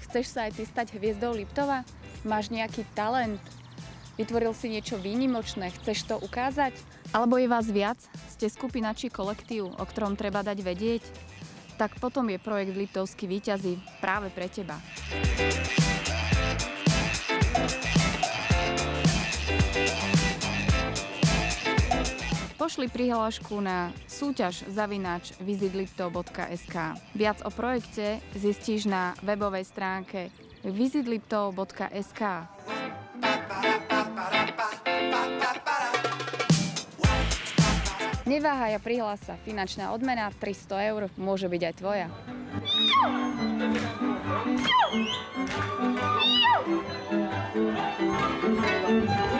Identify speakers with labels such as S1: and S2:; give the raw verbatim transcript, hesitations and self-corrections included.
S1: Chceš sa aj ty stať hviezdou Liptova? Máš nejaký talent? Vytvoril si niečo výnimočné? Chceš to ukázať? Alebo je vás viac? Ste skupina či kolektív, o ktorom treba dať vedieť? Tak potom je projekt Liptovskí víťazi práve pre teba. Pošli prihlášku na súťaž zavináč vizitliptov bodka es ká. Viac o projekte zistíš na webovej stránke vizitliptov bodka es ká. Neváhaj a prihlás sa. Finančná odmena tristo eur môže byť aj tvoja.
S2: Thank you.